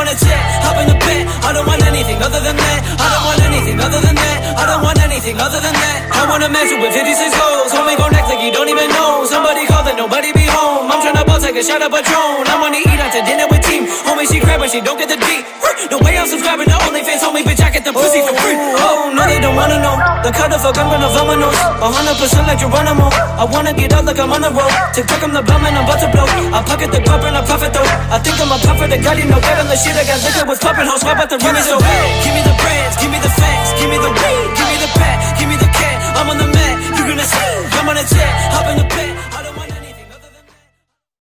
on a jet, hop in the bed. I don't want anything other than that. I don't want anything other than that. I don't want anything other than that. I want a mansion with 56 goals. Homie gon' act like you don't even know. Somebody call that nobody be home. I'm tryna ball, take a shot of Patron. I wanna eat out to dinner with team. Homie, she crab when she don't get the D. The way I'm subscribing to OnlyFans, homie, bitch, I get the pussy for free. Oh, no, they don't wanna know. The cut of a gun, gonna phenomenals. 100% like Geronimo. I wanna get out like I'm on the road. TikTok, I'm the bum and I'm about to blow. I pocket the cup and I profit though. I think I'm a prophet, the God, you know, get on the shit. I got liquor with poppin' hoes, why about to run it so bad? Give me the brands, give me the facts, give me the weed, give me the pack, give me the cat. I'm on the mat, you gonna see. I'm on a jet, hop in the bed.